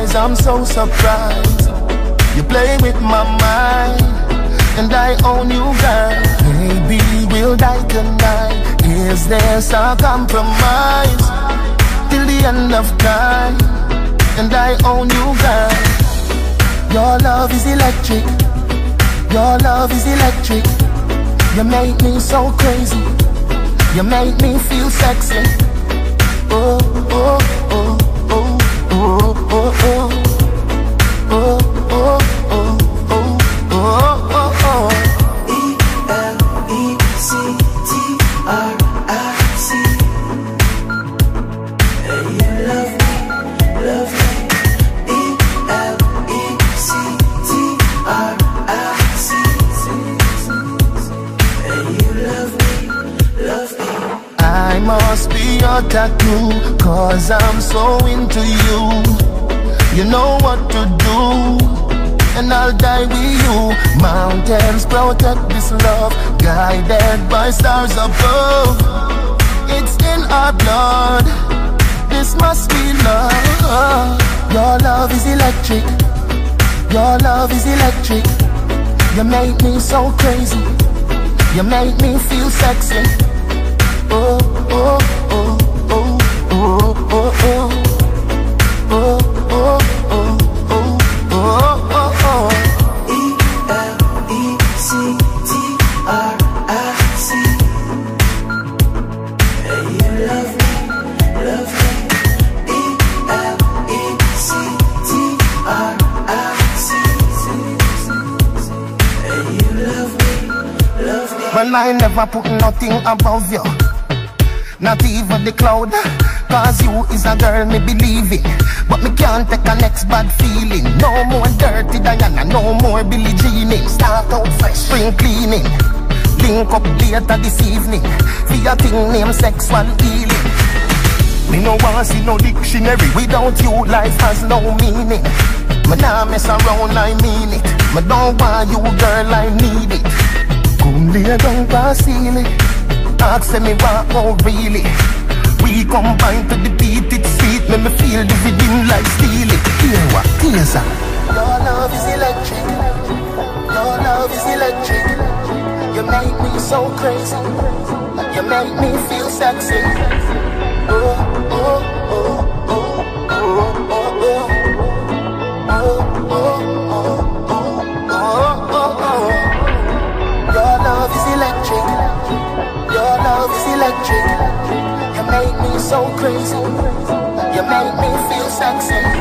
eyes, I'm so surprised. You play with my mind, and I own you, girl. Maybe we'll die tonight. Is there some compromise? Till the end of time, and I own you, girl. Your love is electric. Your love is electric. You make me so crazy. You make me feel sexy. Oh, oh, oh, oh, oh, oh, oh. Oh, oh, oh, oh, oh, oh, oh. E-L-E-C-T-R-I-C. And you love me, love me. E-L-E-C-T-R-I-C. And you love me, love me. I must be your tattoo, 'cause I'm so into you. You know what to do, and I'll die with you. Mountains protect this love, guided by stars above. It's in our blood, this must be love. Your love is electric. Your love is electric. You make me so crazy. You make me feel sexy. Oh, oh, oh, oh, oh, oh, oh. Oh, oh, oh, oh, oh, oh, oh. E-L-E-C-T-R-I-C. And you love me, love me. E-L-E-C-T-R-I-C. And you love me, love me. Well, I never put nothing above you, not even the cloud. 'Cause you is a girl me believe it, but me can't take a next bad feeling. No more dirty Diana, no more Billie Jeaning. Start out fresh, spring cleaning. Link up later this evening for your thing named sexual healing. Me no want see no dictionary. Without you life has no meaning. Me nah mess around, I mean it. Me don't want you, girl, I need it. Come lay down past ceiling. Ask me what, oh really. We combine to the beat, it's sweet. Make me feel the rhythm like stealing. Hear what? Hear that. Your love is electric. Your love is electric. You make me so crazy. You make me feel sexy. Oh, oh, oh, oh, oh, oh, oh. Oh, oh, oh, oh, oh, oh. Your love is electric. Your love is electric. You make me so crazy. You make me feel sexy.